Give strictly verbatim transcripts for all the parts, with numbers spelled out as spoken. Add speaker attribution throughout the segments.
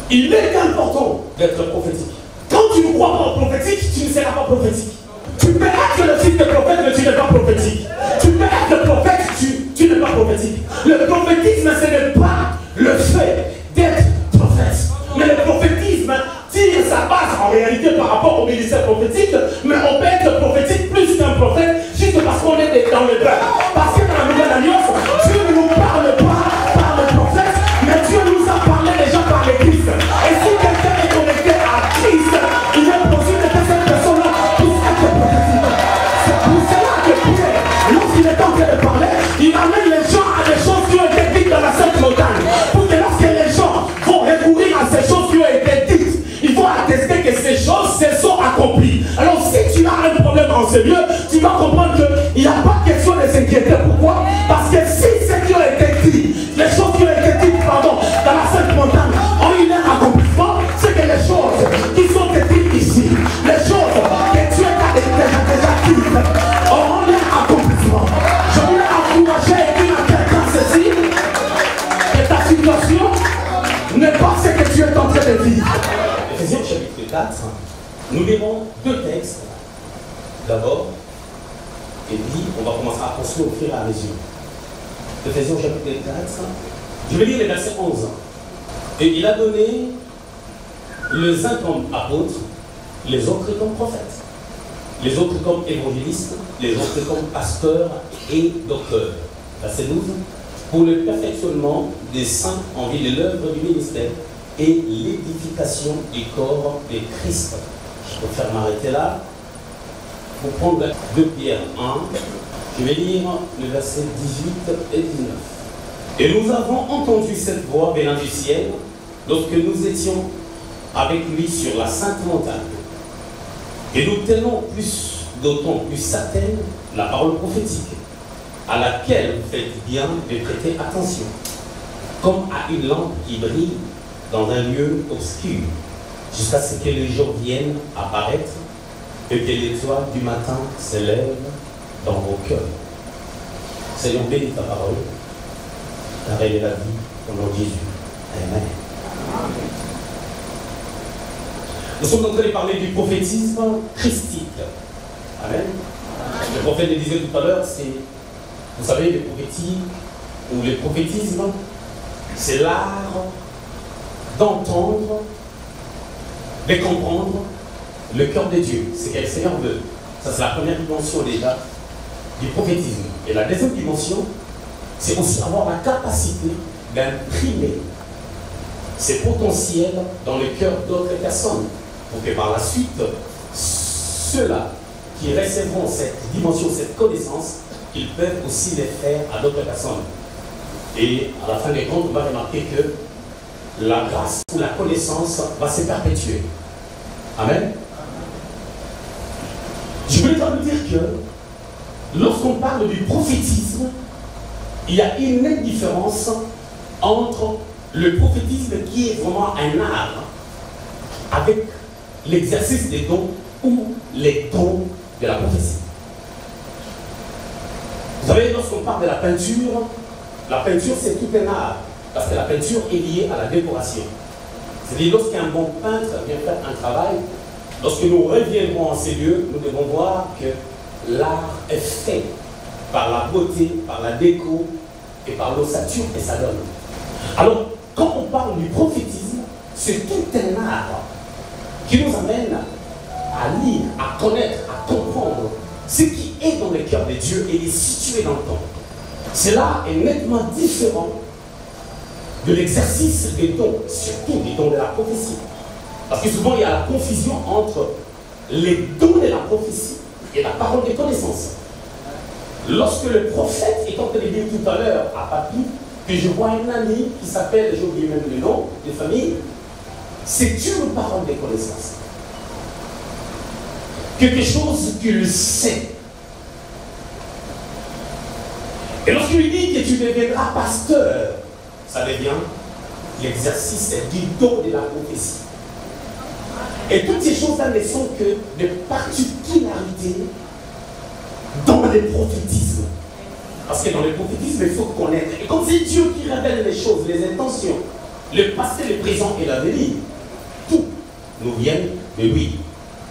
Speaker 1: Il est important d'être prophétique. Quand tu ne crois pas en prophétique, tu ne seras pas prophétique. Tu peux être le fils de prophète, mais tu n'es pas prophétique. Tu peux être le prophète, tu, tu n'es pas prophétique. Le prophétisme, ce n'est pas le fait d'être prophète. Mais le prophétisme tire sa base en réalité par rapport au ministère prophétique, mais on peut être prophétique plus qu'un prophète, juste parce qu'on est dans le peuple. Parce que dans la nouvelle alliance, Dieu ne nous parle pas par le prophète, mais Dieu nous a parlé déjà par l'Église. Et si quelqu'un est connecté à Christ, il est possible que cette personne-là puisse être prophétique. C'est pour cela que Pierre, lorsqu'il est en train de parler, il amène les gens à des choses qui ont été dites dans la Sainte Montagne. Pour que lorsque les gens vont recourir à ces choses qui ont été dites, il faut attester que ces choses se sont accomplies. Alors si tu as un problème en ce lieu, tu vas comprendre qu'il n'y a pas question de s'inquiéter. Pourquoi? Parce que si ce qui ont été dit, les choses qui ont été dites, pardon, dans la Sainte Montagne ont eu leur accomplissement, c'est que les choses qui sont dites ici, les choses que tu as déjà, déjà dites, auront leur accomplissement. Je voulais encourager et dire à quelqu'un ceci, que ta situation n'est pas ce que tu es en train de vivre. Éphésiens chapitre quatre, nous lirons deux textes. D'abord, et puis on va commencer à construire au fur et à mesure. Éphésiens chapitre quatre, je vais lire les versets onze. Et il a donné les uns comme apôtres, les autres comme prophètes, les autres comme évangélistes, les autres comme pasteurs et docteurs. Verset douze. Pour le perfectionnement des saints en vue de l'œuvre du ministère et l'édification du corps de Christ. Je préfère m'arrêter là. Pour prendre deux Pierre un, je vais lire le verset dix-huit et dix-neuf. Et nous avons entendu cette voix venant du ciel lorsque nous étions avec lui sur la sainte montagne. Et nous tenons plus, d'autant plus certaine, la parole prophétique, à laquelle vous faites bien de prêter attention, comme à une lampe qui brille dans un lieu obscur, jusqu'à ce que le jour vienne apparaître et que l'étoile du matin s'élève dans vos cœurs. Seigneur, bénis ta parole, car elle est la vie au nom de Jésus. Amen. Nous sommes en train de parler du prophétisme christique. Amen. Le prophète le disait tout à l'heure, c'est, vous savez, le prophétique ou le prophétisme, c'est l'art d'entendre, de comprendre le cœur de Dieu, c'est que le Seigneur veut. Ça, c'est la première dimension déjà du prophétisme. Et la deuxième dimension, c'est aussi avoir la capacité d'imprimer ces potentiels dans le cœur d'autres personnes, pour que par la suite, ceux-là qui recevront cette dimension, cette connaissance, ils peuvent aussi les faire à d'autres personnes. Et à la fin des comptes, on va remarquer que la grâce ou la connaissance va se perpétuer. Amen. Je voulais quand même dire que lorsqu'on parle du prophétisme, il y a une différence entre le prophétisme qui est vraiment un art avec l'exercice des dons ou les dons de la prophétie. Vous savez, lorsqu'on parle de la peinture, la peinture c'est tout un art, parce que la peinture est liée à la décoration. C'est-à-dire lorsqu'un bon peintre vient faire un travail, lorsque nous reviendrons en ces lieux, nous devons voir que l'art est fait par la beauté, par la déco et par l'ossature que ça donne. Alors, quand on parle du prophétisme, c'est tout un art qui nous amène à lire, à connaître, à comprendre ce qui est dans le cœur de Dieu et est situé dans le temps. Cela est nettement différent de l'exercice des dons, surtout des dons de la prophétie. Parce que souvent il y a la confusion entre les dons de la prophétie et la parole de connaissance. Lorsque le prophète est en train de dire tout à l'heure à Papy que je vois un ami qui s'appelle, j'ai oublié même le nom de famille, c'est une parole de connaissance. Quelque chose qu'il sait. Et lorsqu'il lui dit que tu deviendras pasteur, ça devient l'exercice du don de la prophétie. Et toutes ces choses-là ne sont que des particularités dans le prophétisme. Parce que dans le prophétisme, il faut connaître. Et comme c'est Dieu qui révèle les choses, les intentions Le passé, le présent et l'avenir, tout nous viennent de lui.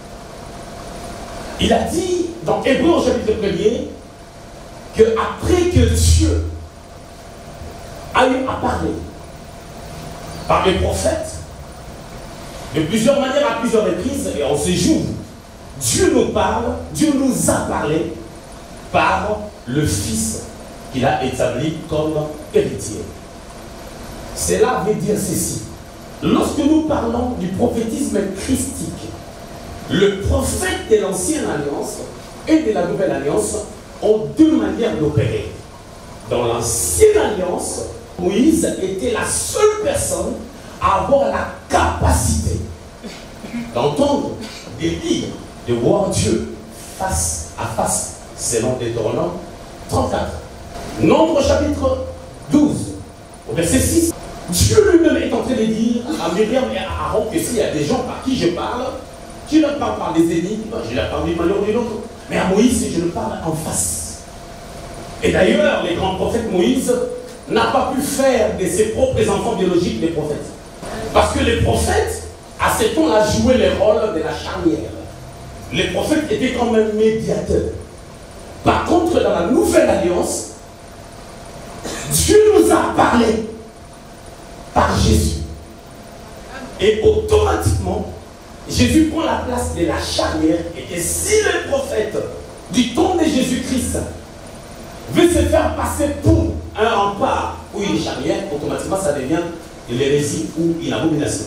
Speaker 1: Il a dit dans Hébreux au chapitre premier que après que Dieu a eu à parler par les prophètes de plusieurs manières à plusieurs reprises et en ce jour, Dieu nous parle, Dieu nous a parlé par le Fils qu'il a établi comme héritier. Cela veut dire ceci. Lorsque nous parlons du prophétisme christique, le prophète de l'Ancienne Alliance et de la Nouvelle Alliance ont deux manières d'opérer. Dans l'Ancienne Alliance, Moïse était la seule personne à avoir la capacité d'entendre, de lire, de voir Dieu face à face, selon Deutéronome trente-quatre. Nombre chapitre douze, au verset six, Dieu lui-même est en train de dire à Myriam et à Aaron que s'il y a des gens par qui je parle, je leur parle par des énigmes, je leur parle d'une manière ou d'une autre, mais à Moïse, je le parle en face. Et d'ailleurs, les grands prophètes, Moïse n'a pas pu faire de ses propres enfants biologiques des prophètes. Parce que les prophètes, à ce temps-là, jouaient le rôle de la charnière. Les prophètes étaient quand même médiateurs. Par contre, dans la Nouvelle Alliance, Dieu nous a parlé par Jésus. Et automatiquement, Jésus prend la place de la charnière. Et que si le prophète du temps de Jésus-Christ veut se faire passer pour un rempart ou une charnière, automatiquement ça devient l'hérésie ou une abomination.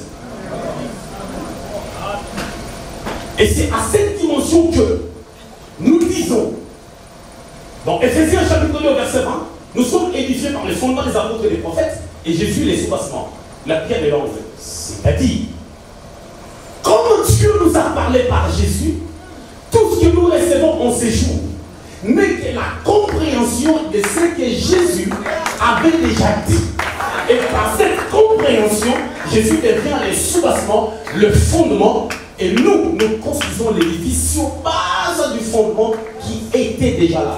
Speaker 1: Et c'est à cette dimension que nous disons, dans Éphésiens chapitre deux verset vingt, nous sommes édifiés par les fondements des apôtres et des prophètes, et Jésus les soubassements, la pierre de l'angle. C'est-à-dire, comme Dieu nous a parlé par Jésus, tout ce que nous recevons en ces jours n'est que la compréhension de ce que Jésus avait déjà dit. Et par cette compréhension, Jésus devient le soubassement, le fondement, et nous, nous construisons l'édifice sur base du fondement qui était déjà là.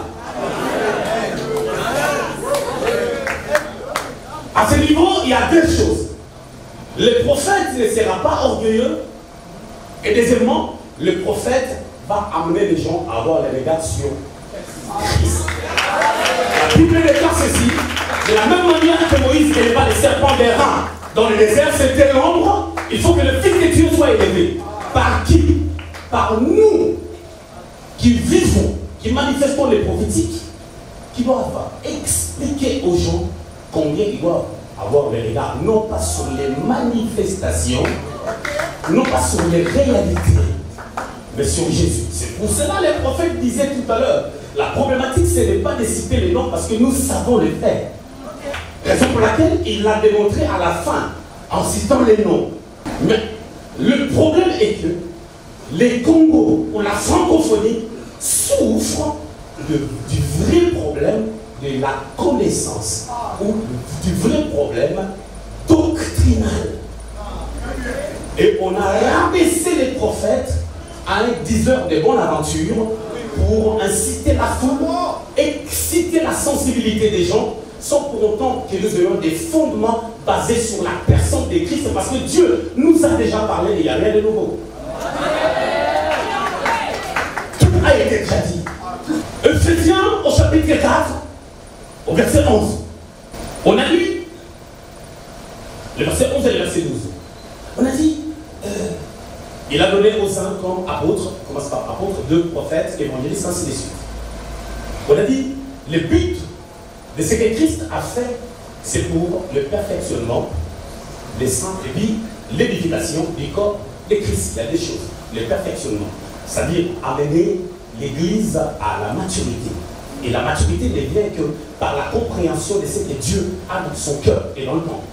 Speaker 1: À ce niveau, il y a deux choses. Le prophète ne sera pas orgueilleux, et deuxièmement, le prophète va amener les gens à avoir les regards sur Christ. La Bible déclare ceci: de la même manière que Moïse n'éleva les serpents des reins dans le désert, c'était l'ombre, il faut que le Fils de Dieu soit élevé. Par qui? Par nous qui vivons, qui manifestons les prophétiques, qui doivent expliquer aux gens combien ils doivent avoir les regards, non pas sur les manifestations, non pas sur les réalités, mais sur Jésus. C'est pour cela que les prophètes disaient tout à l'heure, la problématique, ce n'est pas de citer les noms parce que nous savons le faire. Raison pour laquelle il l'a démontré à la fin, en citant les noms. Mais le problème est que les Congos ou la francophonie souffrent de, du vrai problème de la connaissance ou du vrai problème doctrinal. Et on a rabaissé les prophètes à un diseur de bonne aventure pour inciter la foule, exciter la sensibilité des gens, sans pour autant que nous ayons des fondements basés sur la personne de Christ, parce que Dieu nous a déjà parlé et il n'y a rien de nouveau. Tout a été déjà dit. Ephésiens au chapitre quatre, au verset onze. On a lu le verset onze et le verset douze. On a dit, euh, il a donné aux uns comme apôtres, commence par apôtres, deux prophètes, évangélistes, ainsi de suite. On a dit, le but de ce que Christ a fait, c'est pour le perfectionnement des saints et puis l'édification du corps de Christ. Il y a des choses. Le perfectionnement, c'est-à-dire amener l'Église à la maturité. Et la maturité ne vient que par la compréhension de ce que Dieu a dans son cœur et dans le temps.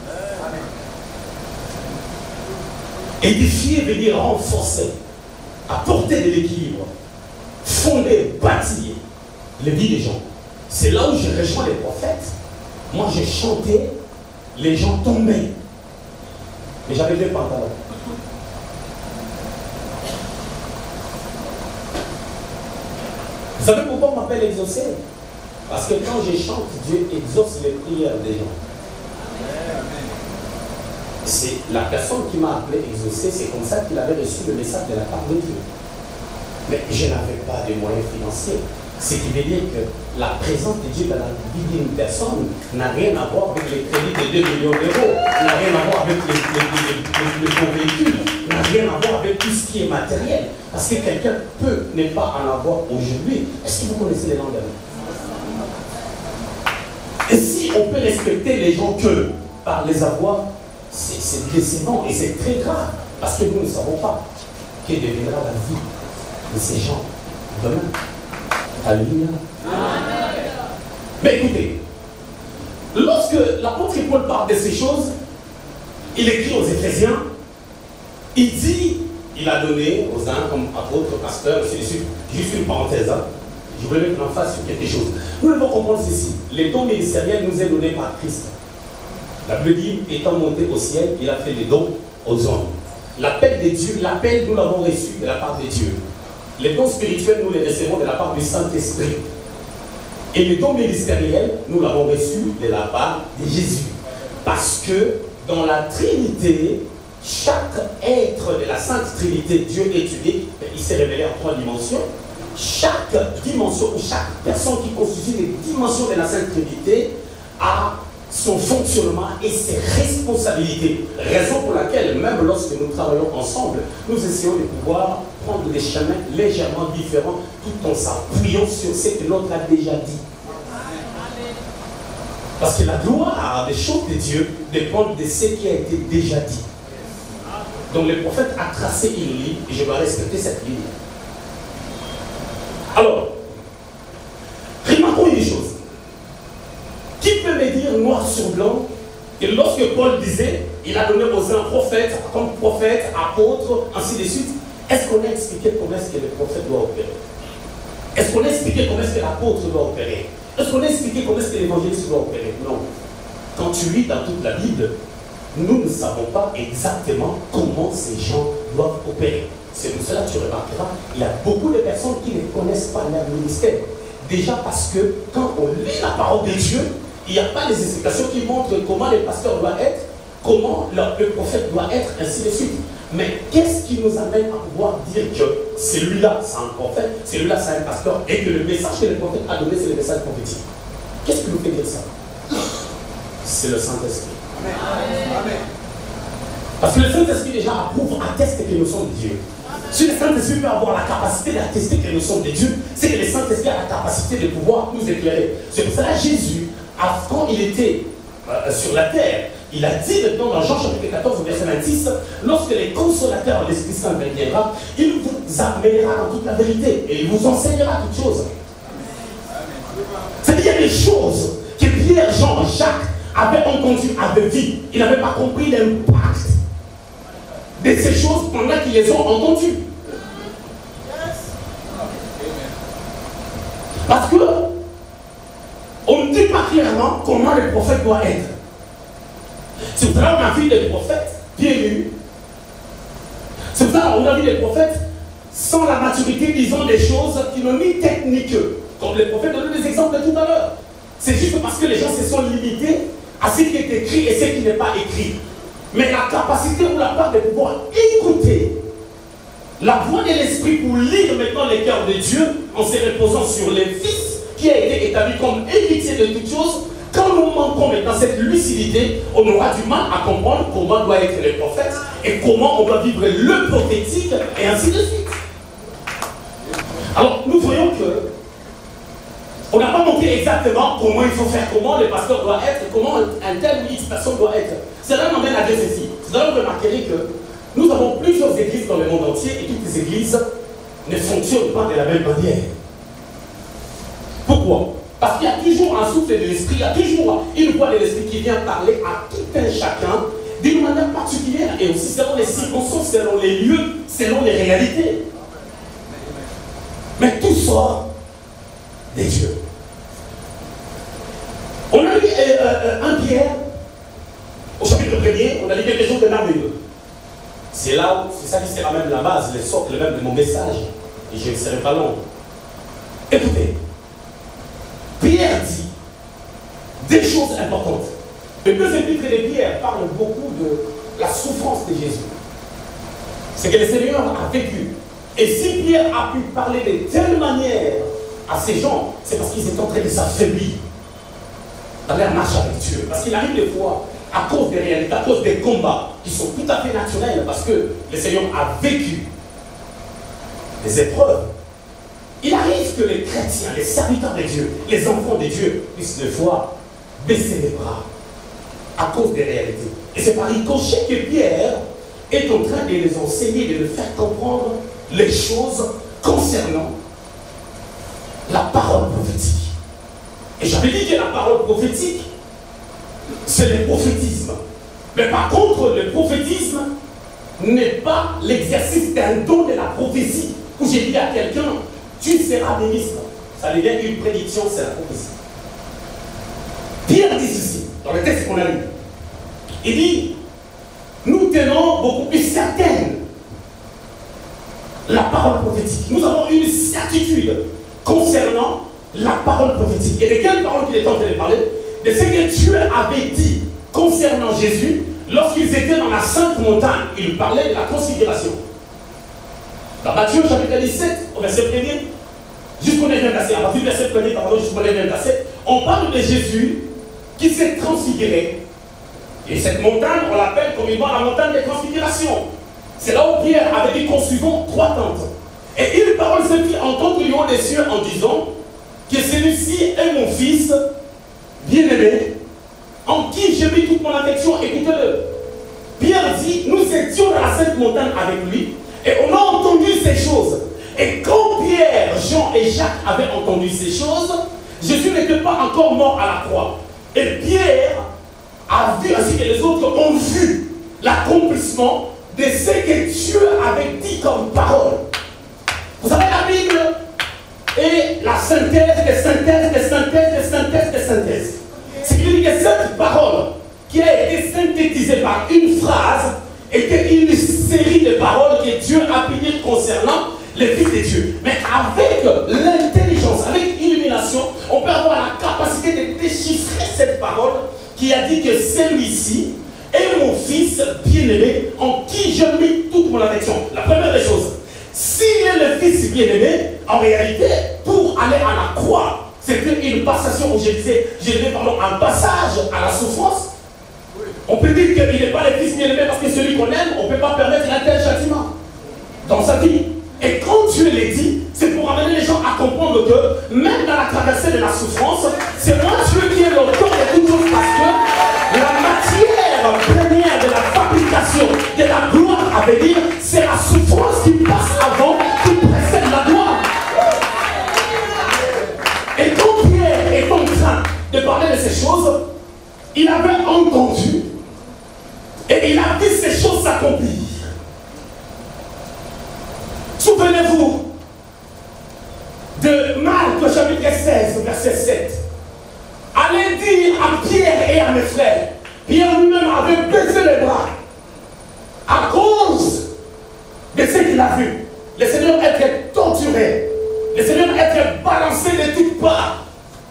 Speaker 1: Édifier veut dire renforcer, apporter de l'équilibre, fonder, bâtir les vies des gens. C'est là où je rejoins les prophètes. Moi, j'ai chanté, les gens tombaient. Mais j'avais deux pantalons. Vous savez pourquoi on m'appelle exaucé? Parce que quand je chante, Dieu exauce les prières des gens.
Speaker 2: c'est la personne qui m'a appelé exaucé, c'est comme ça qu'il avait reçu le message de la part de Dieu. Mais je n'avais pas de moyens financiers. Ce qui veut dire que la présence de Dieu dans la vie d'une personne n'a rien à voir avec les crédits de deux millions d'euros, n'a rien à voir avec les, les, les, les, les bons véhicules, n'a rien à voir avec tout ce qui est matériel. Parce que quelqu'un peut ne pas en avoir aujourd'hui. Est-ce que vous connaissez les langues d'amour? Et si on peut respecter les gens que par les avoir, c'est décevant et c'est très grave. Parce que nous ne savons pas quelle deviendra la vie de ces gens demain. Alléluia. Mais écoutez, lorsque l'apôtre Paul parle de ces choses, il écrit aux Éphésiens, il dit, il a donné aux uns comme apôtres, pasteurs, ainsi de suite. Juste une parenthèse, hein. Je voulais mettre en face sur quelque chose. Nous devons comprendre ceci. Les dons ministériels nous est donné par Christ. La Bible dit, étant monté au ciel, il a fait les dons aux hommes. L'appel de Dieu, l'appel, nous l'avons reçu de la part de Dieu. Les dons spirituels, nous les recevons de la part du Saint-Esprit. Et les dons ministériels, nous l'avons reçu de la part de Jésus. Parce que dans la Trinité, chaque être de la Sainte Trinité, Dieu est unique, il s'est révélé en trois dimensions. Chaque dimension ou chaque personne qui constitue les dimensions de la Sainte Trinité a son fonctionnement et ses responsabilités. Raison pour laquelle, même lorsque nous travaillons ensemble, nous essayons de pouvoir prendre des chemins légèrement différents tout en s'appuyant sur ce que l'autre a déjà dit. Parce que la gloire des choses de Dieu dépend de ce qui a été déjà dit. Donc le prophète a tracé une ligne et je dois respecter cette ligne. Alors, remarquons une chose. Qui peut me dire noir sur blanc que lorsque Paul disait, il a donné aux uns prophètes, comme prophètes, apôtres, ainsi de suite, est-ce qu'on a expliqué comment est-ce que le prophète doit opérer? Est-ce qu'on a expliqué comment est-ce que l'apôtre doit opérer? Est-ce qu'on a expliqué comment est-ce que l'évangéliste doit opérer? Non. Quand tu lis dans toute la Bible, nous ne savons pas exactement comment ces gens doivent opérer. C'est pour cela que tu remarqueras, il y a beaucoup de personnes qui ne connaissent pas leur ministère. Déjà parce que quand on lit la parole de Dieu, il n'y a pas les explications qui montrent comment le pasteur doit être, comment le, le prophète doit être, ainsi de suite. Mais qu'est-ce qui nous amène à pouvoir dire que celui-là, c'est un prophète, celui-là, c'est un pasteur, et que le message que le prophète a donné, c'est le message prophétique? Qu'est-ce qui nous fait dire ça? C'est le Saint-Esprit. Amen. Parce que le Saint-Esprit déjà approuve, atteste que nous sommes de Dieu. Si le Saint-Esprit peut avoir la capacité d'attester que nous sommes de Dieu, c'est que le Saint-Esprit a la capacité de pouvoir nous éclairer. C'est pour cela que Jésus, quand il était euh, sur la terre, il a dit maintenant dans Jean chapitre quatorze, verset vingt-six, lorsque les consolateurs, l'Esprit Saint viendra, il vous amènera dans toute la vérité et il vous enseignera toutes choses. C'est-à-dire des choses que Pierre, Jean, Jacques avaient entendues, avaient vues. Ils n'avaient pas compris l'impact de ces choses pendant qu'ils les ont entendues. Parce que on ne dit pas clairement comment le prophète doit être. C'est pour ça qu'on a vu des prophètes bien élus. C'est pour ça qu'on a vu des prophètes sans la maturité, disant des choses qui n'ont ni tête ni queue. Comme les prophètes donnaient des exemples de tout à l'heure. C'est juste parce que les gens se sont limités à ce qui est écrit et ce qui n'est pas écrit. Mais la capacité ou la part de pouvoir écouter la voix de l'Esprit pour lire maintenant les cœurs de Dieu en se reposant sur les Fils qui a été établi comme héritier de toutes choses. Quand nous manquons maintenant cette lucidité, on aura du mal à comprendre comment doit être le prophète et comment on doit vivre le prophétique et ainsi de suite. Alors nous voyons que on n'a pas montré exactement comment il faut faire, comment le pasteur doit être, comment un tel ou X personne doit être. Cela m'amène à dire ceci. Vous allez remarquer que nous avons plusieurs églises dans le monde entier et toutes les églises ne fonctionnent pas de la même manière. Pourquoi? Parce qu'il y a toujours un souffle de l'esprit, il y a toujours une voix de l'esprit qui vient parler à tout un chacun d'une manière particulière et aussi selon les circonstances, selon les lieux, selon les réalités. Mais tout sort des dieux. On a lu euh, euh, un Pierre, au chapitre premier, on a lu quelque chose de merveilleux. C'est là où, c'est ça qui sera même la base, le socle même de mon message. Et je ne serai pas long. Écoutez, Pierre dit des choses importantes. Le deux épîtres de Pierre parlent beaucoup de la souffrance de Jésus, c'est que le Seigneur a vécu. Et si Pierre a pu parler de telle manière à ces gens, c'est parce qu'ils étaient en train de s'affaiblir dans leur marche avec Dieu. Parce qu'il arrive des fois, à cause des réalités, à cause des combats qui sont tout à fait naturels, parce que le Seigneur a vécu des épreuves. Il arrive que les chrétiens, les serviteurs de Dieu, les enfants de Dieu, puissent des fois baisser les bras à cause des réalités. Et c'est par ricochet que Pierre est en train de les enseigner, de les faire comprendre les choses concernant la parole prophétique. Et j'avais dit que la parole prophétique, c'est le prophétisme. Mais par contre, le prophétisme n'est pas l'exercice d'un don de la prophétie, où j'ai dit à quelqu'un, tu seras ministre. Ça devient une prédiction, c'est la prophétie. Pierre dit ceci, dans le texte qu'on a lu. Il dit, nous tenons beaucoup plus certaine la parole prophétique. Nous avons une certitude concernant la parole prophétique. Et de quelle parole qu'il est en train de parler? De ce que Dieu avait dit concernant Jésus lorsqu'ils étaient dans la sainte montagne. Il parlait de la considération. Dans Matthieu chapitre dix-sept, au verset premier, jusqu'au neuvième verset, à partir du verset premier, pardon, jusqu'au neuvième verset, on parle de Jésus qui s'est transfiguré. Et cette montagne, on l'appelle communément la montagne des transfigurations. C'est là où Pierre avait dit construisons trois tentes. Et une parole se fit entendre du haut des cieux en disant que celui-ci est mon fils bien-aimé, en qui j'ai mis toute mon affection. Écoutez-le. Pierre dit, nous étions dans la sainte montagne avec lui, et on a entendu ces choses. Et quand Pierre, Jean et Jacques avaient entendu ces choses, Jésus n'était pas encore mort à la croix. Et Pierre a vu, ainsi que les autres ont vu l'accomplissement de ce que Dieu avait dit comme parole. Vous savez, la Bible est la synthèse des synthèses, des synthèses, des synthèses, des synthèses. Ce qui veut dire que cette parole qui a été synthétisée par une phrase était une série de paroles que Dieu a pu dire concernant les fils de Dieu. Mais avec l'intelligence, avec l'illumination, on peut avoir la capacité de déchiffrer cette parole qui a dit que celui-ci est mon fils bien-aimé en qui je mets toute mon affection. La première des choses, s'il est le fils bien-aimé, en réalité, pour aller à la croix, c'était une passation où je disais, je disais pardon, un passage à la souffrance. On peut dire qu'il n'est pas le fils bien-aimé parce que celui qu'on aime, on ne peut pas permettre un tel châtiment dans sa vie. Et quand Dieu l'a dit, c'est pour amener les gens à comprendre que même dans la traversée de la souffrance, c'est moi Dieu qui est l'auteur de toutes choses, parce que la matière première de la fabrication de la gloire à venir, c'est la souffrance qui passe avant, qui précède la gloire. Et quand Pierre est en train de parler de ces choses, il avait entendu et il a vu ces choses s'accomplir. Souvenez-vous de Marc chapitre seize, verset sept. Allez dire à Pierre et à mes frères, Pierre lui-même avait baissé les bras à cause de ce qu'il a vu. Le Seigneur était torturé, le Seigneur était balancé de toutes parts,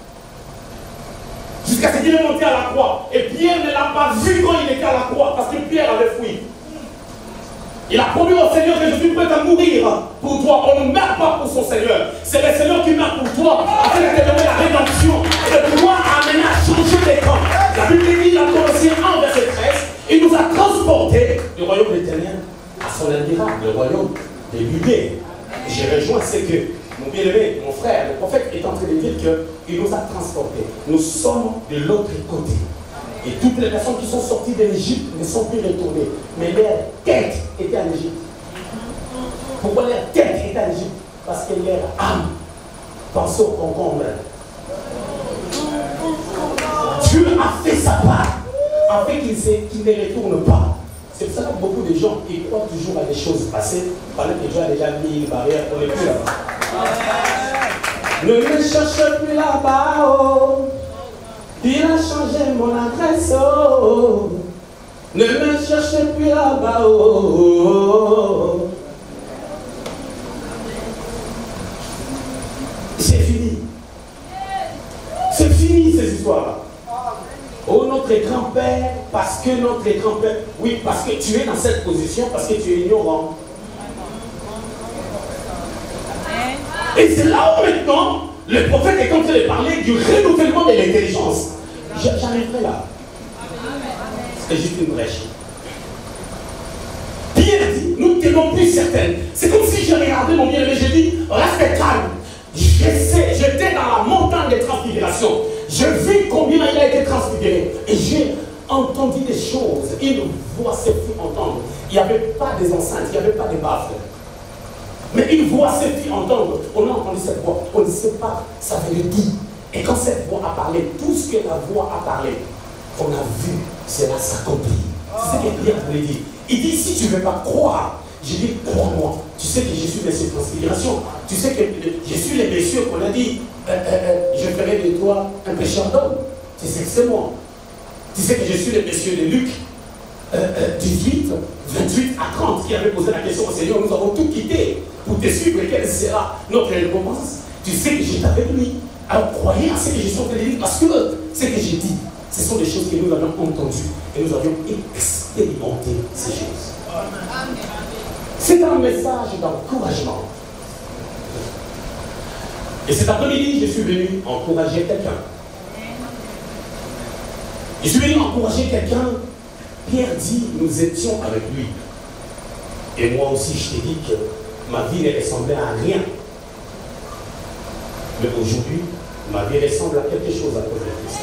Speaker 2: jusqu'à ce qu'il est monté à la croix. Et Pierre ne l'a pas vu quand il était à la croix, parce que Pierre avait fui. Il a promis au Seigneur que je suis prêt à mourir pour toi. On ne meurt pas pour son Seigneur. C'est le Seigneur qui meurt pour toi, afin de te donner la rédemption et de pouvoir amener à changer les camps. La Bible dit dans Colossiens un, verset treize, il nous a transportés du royaume éternel à son indépendance, le royaume des Judées. J'ai rejoint ce que mon bien-aimé, mon frère, le prophète est en train de dire qu'il nous a transportés. Nous sommes de l'autre côté. Et toutes les personnes qui sont sorties de l'Égypte ne sont plus retournées. Mais leur tête était en Égypte. Pourquoi leur tête était en Égypte? Parce que leur âme pensait au concombre. Dieu a fait sa part afin qu'ils qu ne retournent pas. C'est pour ça que beaucoup de gens ils croient toujours à des choses passées, pendant que Dieu a déjà mis une barrière pour les plus là-bas. Ne me cherche plus là-bas. Oh. Il a changé mon adresse, oh. Ne me cherchez plus là-bas, oh. C'est fini. C'est fini ces histoires-là. Oh, notre grand-père, pasteur. Parce que notre grand-père, oui, parce que tu es dans cette position, parce que tu es ignorant. Et c'est là où maintenant, le prophète est en train de parler du renouvellement de l'intelligence. J'arriverai là. C'est juste une brèche. Pierre dit, nous ne tenons plus certaines. C'est comme si je regardais mon bien-aimé, je dis, reste calme. J'étais dans la montagne de transfiguration. Je vis combien il a été transfiguré. Et j'ai entendu des choses. Une voix s'est fait entendre. Il n'y avait pas des enceintes, il n'y avait pas de baffes. Mais une voix s'est fait entendre. On a entendu cette voix. On ne sait pas, ça veut dire. Et quand cette voix a parlé, tout ce que la voix a parlé, on a vu, cela s'accomplit. C'est ce que Pierre voulait dire. Il dit, si tu ne veux pas croire, je dis, crois-moi. Tu sais que je suis monsieur de transfiguration. Tu sais que je suis les messieurs qu'on a dit, euh, euh, euh, je ferai de toi un pécheur d'homme. Tu sais que c'est moi. Tu sais que je suis les messieurs de Luc euh, euh, dix-huit, vingt-huit à trente, qui avaient posé la question au Seigneur, nous avons tout quitté pour te suivre. Quelle sera notre récompense? Tu sais que j'étais avec lui. Alors croyez à ce que je suis en train de dire, parce que ce que j'ai dit, ce sont des choses que nous avions entendues et nous avions expérimenté ces choses. C'est un message d'encouragement. Et cet après-midi, je suis venu encourager quelqu'un. Je suis venu encourager quelqu'un. Pierre dit, nous étions avec lui. Et moi aussi, je t'ai dit que ma vie ne ressemblait à rien. Mais aujourd'hui, ma vie ressemble à quelque chose à cause de Christ.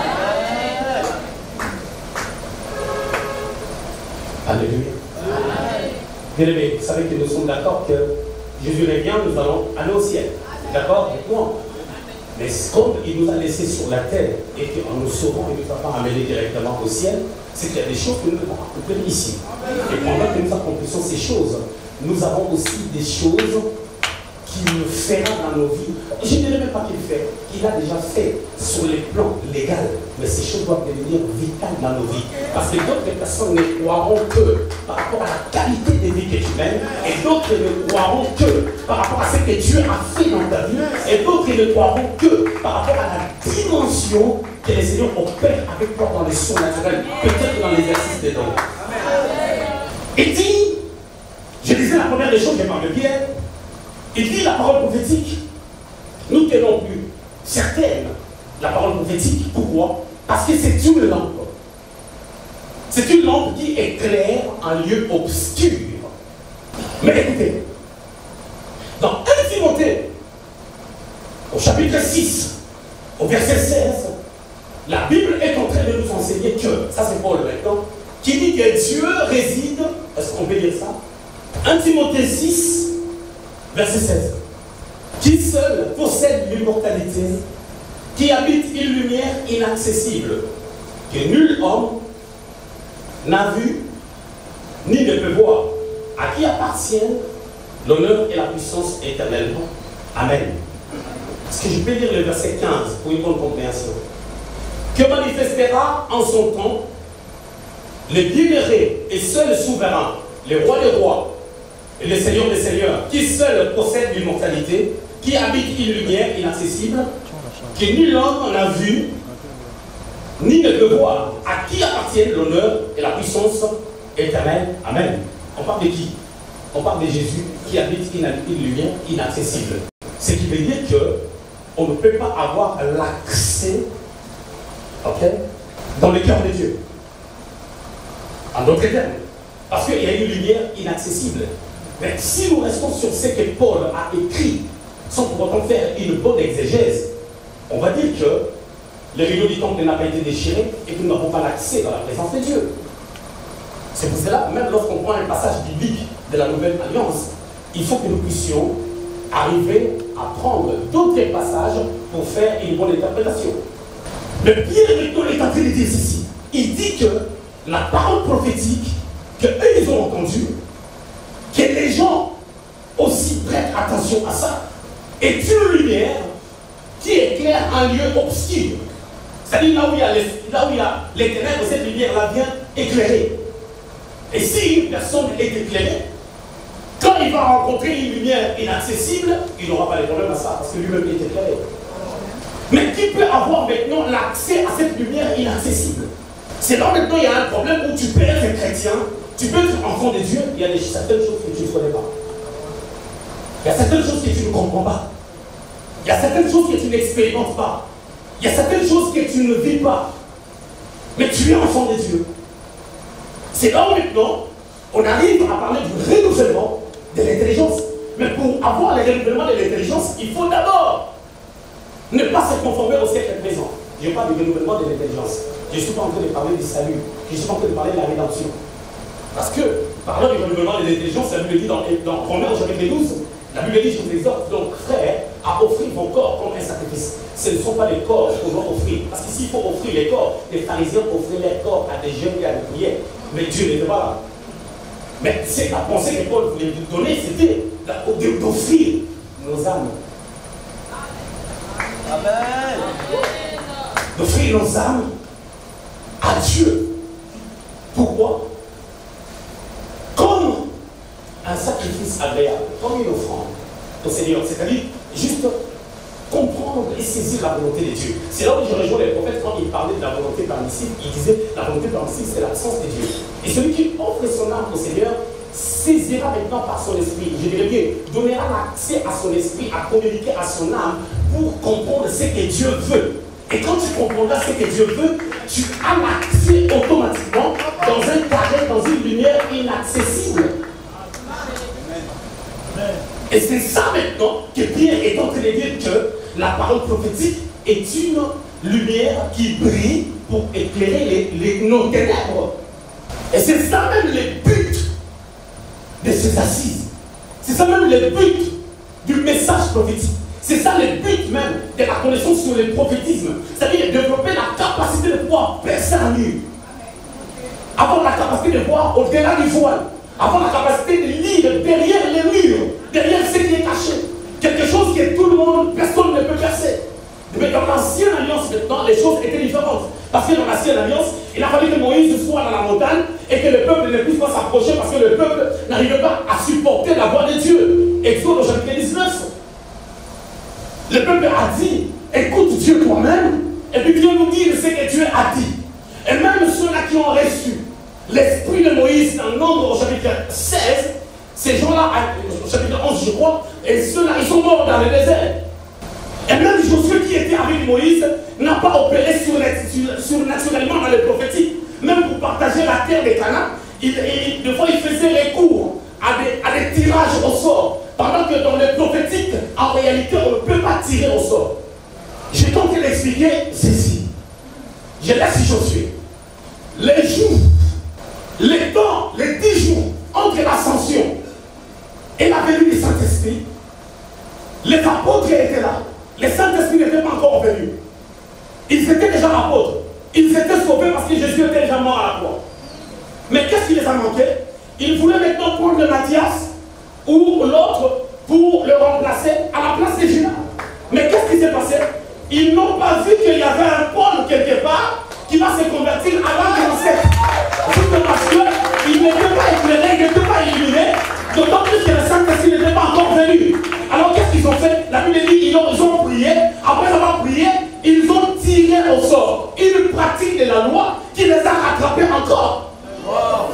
Speaker 2: Alléluia. Bien aimé, vous savez que nous sommes d'accord que Jésus revient, nous allons aller au ciel. D'accord avec moi? Mais comme il nous a laissé sur la terre et qu'en nous sauvant, il ne nous a pas amené directement au ciel, c'est qu'il y a des choses que nous devons accomplir ici. Et pendant que nous accomplissons ces choses, nous avons aussi des choses qu'il fera dans nos vies. Je ne dirais même pas qu'il fait, qu'il a déjà fait sur les plans légaux. Mais ces choses doivent devenir vitales dans nos vies. Parce que d'autres personnes ne croiront que par rapport à la qualité de vie que tu mènes, et d'autres ne croiront que par rapport à ce que Dieu a fait dans ta vie, et d'autres ne croiront que par rapport à la dimension que le Seigneur opère avec toi dans les surnaturels, peut-être dans l'exercice des dons. Il dit, je disais la première des choses, je parle de Pierre. Il dit la parole prophétique. Nous ne tenons plus certaines la parole prophétique. Pourquoi? Parce que c'est une lampe. C'est une lampe qui éclaire un lieu obscur. Mais écoutez, dans un Timothée, au chapitre six, au verset seize, la Bible est en train de nous enseigner que, ça c'est Paul maintenant, qui dit que Dieu réside, est-ce qu'on peut dire ça? un Timothée six, verset seize. Qui seul possède l'immortalité, qui habite une lumière inaccessible, que nul homme n'a vu, ni ne peut voir, à qui appartiennent l'honneur et la puissance éternellement. Amen. Est-ce que je peux lire le verset quinze pour une bonne compréhension? Que manifestera en son temps le bienheureux et seul souverain, le roi des rois, et le Seigneur des seigneurs, qui seul possède l'immortalité, qui habite une lumière inaccessible, que nul homme n'a vu, ni ne peut voir, à qui appartiennent l'honneur et la puissance éternelle. Amen. On parle de qui? On parle de Jésus qui habite une, une lumière inaccessible. Ce qui veut dire qu'on ne peut pas avoir l'accès, ok, dans le cœur de Dieu. En d'autres termes, parce qu'il y a une lumière inaccessible. Mais si nous restons sur ce que Paul a écrit, sans pour autant faire une bonne exégèse, on va dire que le rideau du temple n'a pas été déchiré et que nous n'avons pas l'accès dans la présence de Dieu. C'est pour cela, même lorsqu'on prend un passage biblique de la Nouvelle Alliance, il faut que nous puissions arriver à prendre d'autres passages pour faire une bonne interprétation. Le Pierre est en train de dire ceci. Il dit que la parole prophétique qu'eux ils ont entendue, que les gens aussi prêtent attention à ça, est une lumière qui éclaire un lieu obscur. C'est-à-dire là où il y a les, là où il y a les ténèbres, cette lumière-là vient éclairer. Et si une personne est éclairée, quand il va rencontrer une lumière inaccessible, il n'aura pas de problème à ça, parce que lui-même est éclairé. Mais qui peut avoir maintenant l'accès à cette lumière inaccessible? C'est là maintenant il y a un problème où tu peux être chrétien, tu peux être enfant de Dieu, il y a des, certaines choses que tu ne connais pas. Il y a certaines choses que tu ne comprends pas. Il y a certaines choses que tu n'expérimentes pas. Il y a certaines choses que tu ne vis pas. Mais tu es enfant de Dieu. C'est là où maintenant, on arrive à parler du renouvellement de l'intelligence. Mais pour avoir le renouvellement de l'intelligence, il faut d'abord ne pas se conformer au siècle présent. Je parle du renouvellement de l'intelligence. Je ne suis pas en train de parler du salut. Je ne suis pas en train de parler de la rédemption. Parce que, parlant du renouvellement de l'intelligence, la Bible dit dans, dans Romains chapitre douze, la Bible dit, je vous exhorte donc, frères, à offrir vos corps comme un sacrifice. Ce ne sont pas les corps qu'on doit offrir. Parce qu'ici, il faut offrir les corps. Les pharisiens offraient leurs corps à des jeûnes et à des prières. Mais Dieu n'était pas là. Mais c'est la pensée que Paul voulait nous donner, c'était d'offrir nos âmes.
Speaker 3: Amen.
Speaker 2: D'offrir nos âmes à Dieu. Pourquoi? Comme un sacrifice agréable, comme une offrande au Seigneur. C'est-à-dire juste comprendre et saisir la volonté de Dieu. C'est là où je rejoins les prophètes quand ils parlaient de la volonté permissive. Ils disaient la volonté permissive, c'est l'absence de Dieu. Et celui qui offre son âme au Seigneur saisira maintenant par son esprit, je dirais bien, donnera l'accès à son esprit, à communiquer à son âme pour comprendre ce que Dieu veut. Et quand tu comprendras ce que Dieu veut, tu as l'accès automatiquement dans un carré, dans une lumière inaccessible. Et c'est ça maintenant que Pierre est en train de dire que la parole prophétique est une lumière qui brille pour éclairer les, les, nos ténèbres. Et c'est ça même le but de ces assises. C'est ça même le but du message prophétique. C'est ça le but même de la connaissance sur le prophétisme. C'est-à-dire développer la capacité de pouvoir percer un mur. Avoir la capacité de voir au-delà du voile. Avoir la capacité de lire derrière les murs, derrière ce qui est caché. Quelque chose que tout le monde, personne ne peut percer. Mais dans l'ancienne alliance maintenant, les choses étaient différentes. Parce que dans l'ancienne alliance, il a fallu que Moïse soit dans la montagne et que le peuple ne puisse pas s'approcher parce que le peuple n'arrivait pas à supporter la voix de Dieu. Exode au chapitre dix-neuf. Le peuple a dit, écoute Dieu toi-même, et puis viens nous dire ce que Dieu a dit. Et même ceux-là qui ont reçu l'esprit de Moïse dans Nombre au chapitre seize, ces gens-là, au chapitre onze je crois, et ceux-là, ils sont morts dans le désert. Et même Josué qui était avec Moïse n'a pas opéré surnaturellement dans le prophétique. Même pour partager la terre des Canaan, il, il, des fois il faisait recours à des, à des tirages au sort. Pendant que dans le prophétique, en réalité, on ne peut pas tirer au sort. J'ai tenté d'expliquer ceci. Je laisse Josué. Les jours, les temps, les dix jours entre l'ascension et la venue du Saint-Esprit, les apôtres étaient là. Les Saint-Esprit n'étaient pas encore venus. Ils étaient déjà apôtres. Ils étaient sauvés parce que Jésus était déjà mort à la croix. Mais qu'est-ce qui les a manqué? Ils voulaient maintenant prendre le Matthias ou l'autre pour le remplacer à la place de Judas. Mais qu'est-ce qui s'est passé? Ils n'ont pas vu qu'il y avait un Paul quelque part qui va se convertir avant que l'on sait. Parce qu'il n'était pas éclairé, il n'était pas illuminé, d'autant plus que le Saint-Esprit n'était pas encore venu. Alors qu'est-ce qu'ils ont fait? La Bible dit qu'ils ont, ils ont prié, après avoir prié, ils ont tiré au sort une pratique de la loi qui les a rattrapés encore. Wow.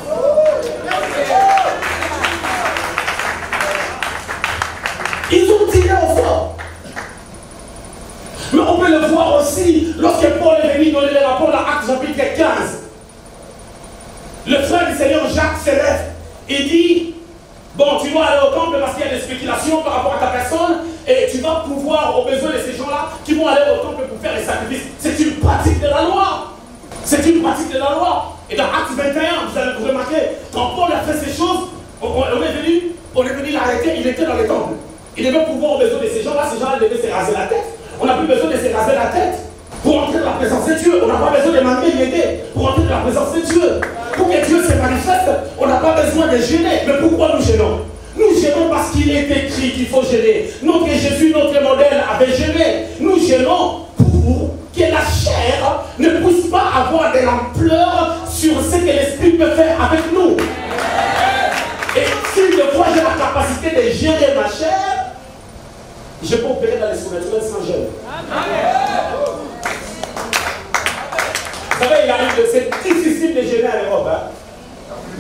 Speaker 2: Ils ont tiré au sort. Mais on peut le voir aussi lorsque Paul est venu donner le rapport dans Actes chapitre quinze. Le frère du Seigneur Jacques se lève et dit, bon, tu dois aller au temple parce qu'il y a des spéculations par rapport à ta personne et tu vas pouvoir, au besoin de ces gens-là, qui vont aller au temple pour faire les sacrifices. C'est une pratique de la loi. C'est une pratique de la loi. Et dans Actes vingt et un, vous allez vous remarquer, quand Paul a fait ces choses, on, on est venu, on est venu l'arrêter, il était dans le temple. Il devait pouvoir, au besoin de ces gens-là, ces gens-là devaient se raser la tête. On n'a plus besoin de se raser la tête pour entrer dans la présence de Dieu. On n'a pas besoin de demander une aide pour entrer dans la présence de Dieu. Pour que Dieu se manifeste, on n'a pas besoin de gêner. Mais pourquoi nous gênons? Nous gênons parce qu'il est écrit qu'il faut gêner. Notre Jésus, notre modèle avait gêné. Nous gênons pour que la chair ne puisse pas avoir de l'ampleur sur ce que l'Esprit peut faire avec nous. Et si de fois j'ai la capacité de gérer ma chair, je peux opérer dans les surnaturels sans gêne. Vous savez, il y a une de ces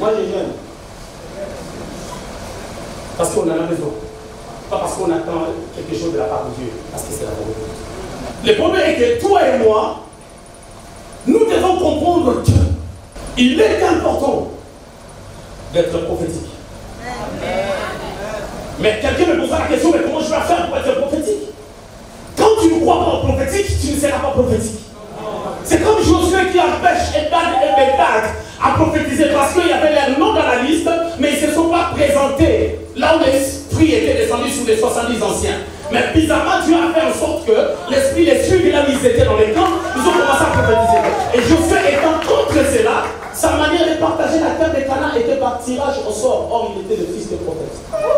Speaker 2: Moi, je jeûne. Parce qu'on en a besoin. Pas parce qu'on attend quelque chose de la part de Dieu. Parce que c'est la volonté de Dieu. Le problème est que toi et moi, nous devons comprendre qu'il est important d'être prophétique. Mais quelqu'un me posera la question, mais comment je vais faire pour être prophétique? Quand tu ne crois pas en prophétique, tu ne seras pas prophétique. C'est comme Josué qui empêche Edan et Bédad à prophétiser parce qu'il y avait leur nom dans la liste, mais ils ne se sont pas présentés là où l'esprit était descendu sous les soixante-dix anciens. Mais bizarrement, Dieu a fait en sorte que l'esprit les suivi là où ils étaient dans les camps, ils ont commencé à prophétiser. Et Josué étant contre cela, sa manière de partager la terre des Canaan était par tirage au sort. Or, il était le fils de prophète.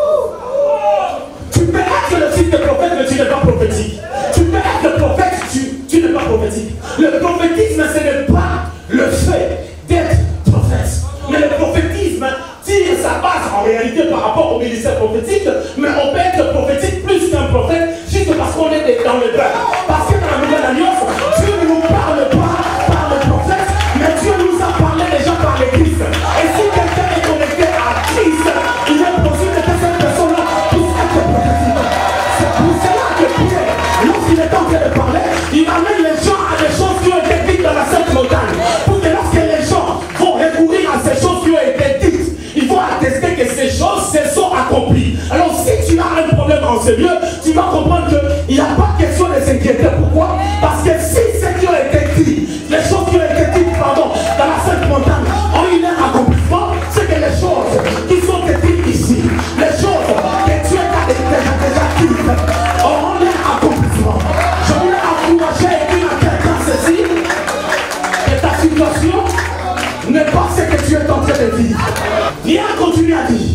Speaker 2: Tu peux être le fils de prophète, mais tu n'es pas prophétique. Tu peux être le prophète, tu, tu n'es pas prophétique. Le prophétisme, ce n'est pas le fait d'être prophète. Mais le prophétisme tire sa base en réalité par rapport au ministère prophétique. Mais on peut être prophétique plus qu'un prophète juste parce qu'on est dans le beurre. Parce que dans la nouvelle alliance, Dieu ne nous parle pas par le prophète, mais Dieu nous a parlé déjà par l'Église. Et si quelqu'un est connecté à Christ, il est possible que cette personne-là puisse être prophétique. C'est pour cela que Pierre, lorsqu'il est en train de parler, il amène les gens à des choses qui ont été dites dans la Sainte Montagne. Pour que lorsque les gens vont recourir à ces choses qui ont été dites, ils vont attester que ces choses se sont accomplies. Alors si tu as un problème en ce lieu, tu vas comprendre qu'il n'y a pas question de s'inquiéter. Pourquoi? Parce que si ce qui ont été dit, les choses qui ont été dites, pardon, dans la Sainte Montagne, ont eu un accomplissement, c'est que les choses qui sont dites ici, les choses que Dieu a déjà, déjà dites, auront un accomplissement. Je voulais encourager et dire à quelqu'un ceci, que ta situation n'est pas ce que tu es en train de vivre. Pierre continue à dire,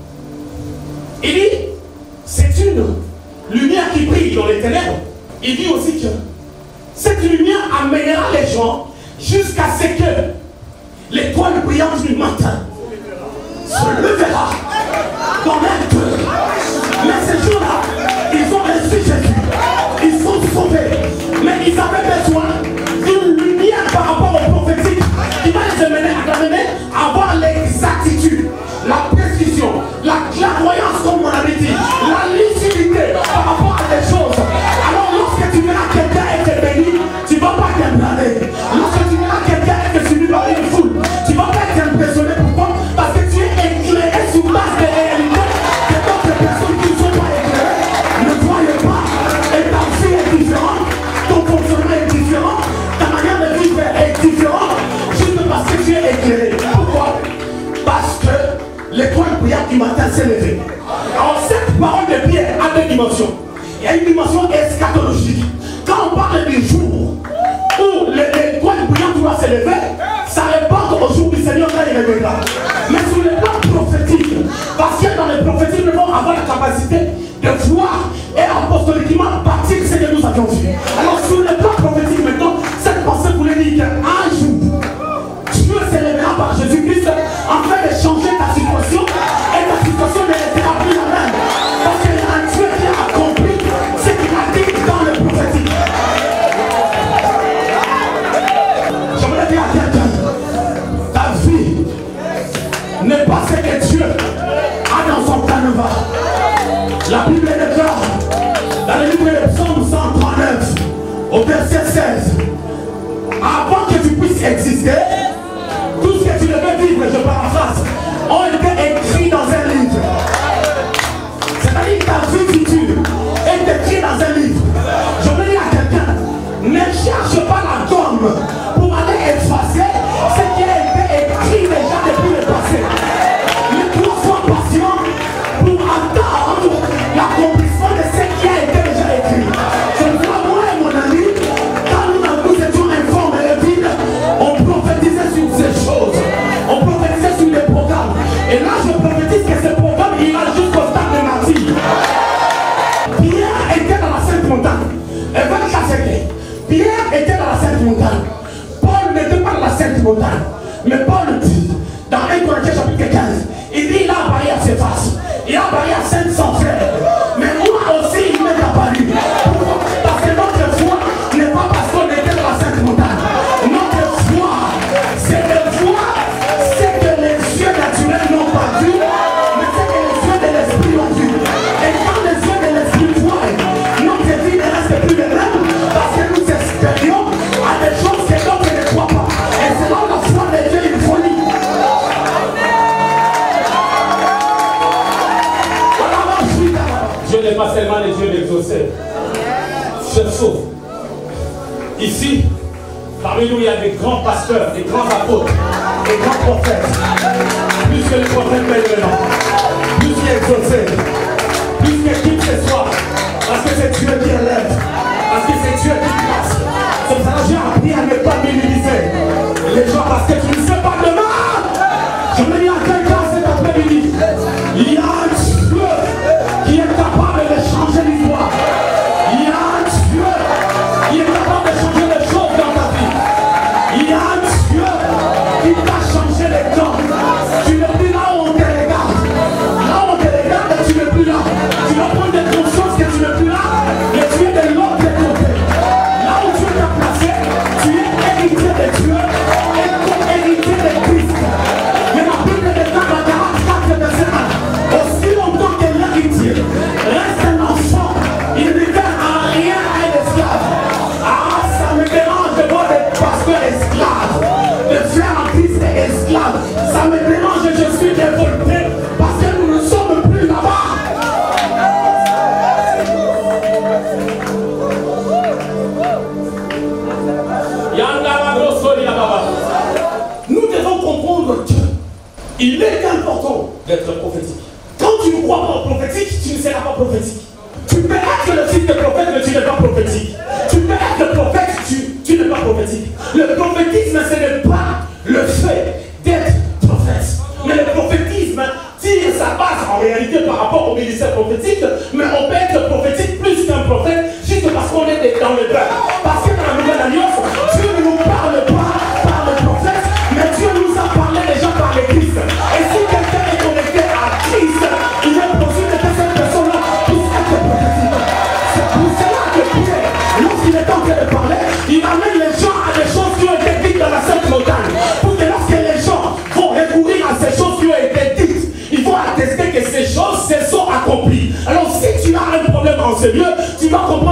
Speaker 2: il dit, c'est une lumière qui brille dans les ténèbres. Il dit aussi que cette lumière amènera les gens jusqu'à ce que l'étoile brillante du matin se levera dans leur cœur. Mais ces jours-là, ils ont reçu Jésus, ils sont sauvés, mais ils avaient besoin d'une lumière par rapport au prophétique qui va les amener à amener à avoir l'exactitude, la précision, la clairvoyance, comme on avait dit, la lucidité par rapport à des choses. Alors lorsque tu verras quelqu'un être béni, tu ne vas pas t'impressionner. Lorsque tu verras quelqu'un être suivi par une foule, tu ne vas pas t'impressionner. Pourquoi? Parce que tu es éclairé sur base de réalité que d'autres personnes qui ne sont pas éclairées ne voient pas. Et ta vie est différente, ton fonctionnement est différent, ta manière de vivre est différente, juste parce que tu es éclairé. Pourquoi? Parce que l'étoile brillante du matin s'est levée. Alors cette parole de Pierre a deux dimensions. Il y a une dimension eschatologique. Quand on parle du jour où l'étoile brillante doit se lever, ça répond au jour du Seigneur quand il reviendra. Mais sur le plan prophétique, parce que dans le prophétique, nous devons avoir la capacité de voir et apostoliquement partir de ce que nous avions vu. Alors sur le plan prophétique maintenant, cette pensée voulait dire qu'un jour, Dieu se lèvera par Jésus-Christ afin de changer ta situation et ta situation ne restera plus la même. Parce qu'il y a un Dieu qui a accompli ce qu'il a dit dans le prophétique. J'aimerais dire à quelqu'un, ta vie n'est pas ce que Dieu a dans son canevas. La Bible déclare dans le livre de Psaume cent trente-neuf au verset seize, avant que tu puisses exister, tout ce que tu devais vivre, je paraphrase, ont été écrits dans un livre. C'est-à-dire que ta vie future est écrite dans un livre. Je veux dire à quelqu'un, ne cherche pas la gomme pour aller effacer ce qui a été écrit déjà depuis le passé. Mais toi, sois patient pour attendre l'accomplissement de ce qui a été déjà écrit. Je vois moi et mon ami, quand nous, nous étions informés et vides, on prophétisait sur ces choses. On prophétisait sur les programmes. Et là, je prophétise que ce programme ira jusqu'au stade de martyr. Pierre était dans la Sainte Montagne. Et vingt chassés. Pierre était dans la Sainte Montagne. Paul n'était pas dans la Sainte Montagne. Mais Paul dit, dans un Corinthiens chapitre quinze, il dit, il a apparu à ses faces. Il a apparu à cinq cents frères. Mais moi aussi, il m'est apparu. Pourquoi? Parce que notre foi n'est pas parce qu'on était dans la Sainte Montagne. Notre foi, c'est de voir ce que les yeux seulement les yeux d'exaucer. Je sauve. Ici, parmi nous, il y a des grands pasteurs, des grands apôtres, des grands prophètes. Plus que les prophètes maintenant. Plus qu'exaucés. Plus que qui que ce soit. Parce que c'est Dieu qui élève. Parce que c'est Dieu qui place. C'est pour ça que j'ai appris à ne pas minimiser les gens parce que tu ne sais pas demain. Je me dis à quelqu'un cet après-midi. Il y a un Dieu qui est capable de changer l'histoire. Il y a un Dieu qui est capable de changer les choses dans ta vie. Il y a un Dieu qui t'a changé les temps. Tu n'es plus là où on te regarde. Là où on te regarde, tu n'es plus là. Tu vas prendre des consciences que tu n'es plus là. Mais tu es de l'autre côté. Là où Dieu t'a placé, tu es héritier de Dieu et co-héritier de Christ. Mais la Bible déclare dans quarante-quatre verset un. Aussi longtemps que l'héritier reste un enfant, il ne donne à rien à un esclave. Ah, ça me dérange de voir des pasteurs esclaves, de frères en Christ esclaves. Ça me dérange et je suis révolté parce que nous ne sommes plus là-bas. Nous devons comprendre qu'il est important d'être prophétique. Quand tu ne crois pas au prophétique, tu ne seras pas prophétique. Tu peux être le fils de prophète, mais tu n'es pas prophétique. Tu peux être le prophète, tu, tu n'es pas prophétique. Le prophétisme, ce n'est pas le fait d'être prophète. Mais le prophétisme tire sa base en réalité par rapport au ministère prophétique. Mais on peut être prophétique plus qu'un prophète juste parce qu'on est dans le beurre. Parce que dans la nouvelle alliance, Dieu ne nous parle pas par le prophète, mais Dieu nous a parlé déjà par l'Église. Et si quelqu'un est connecté à Christ, il est possible que cette personne-là puisse être prophétique. C'est pour cela que Pierre, lorsqu'il est en train de parler, il amène les gens à des choses qui ont été dites dans la Sainte Montagne. Pour que lorsque les gens vont recourir à ces choses qui ont été dites, ils vont attester que ces choses se sont accomplies. Alors si tu as un problème en ce lieu, tu vas comprendre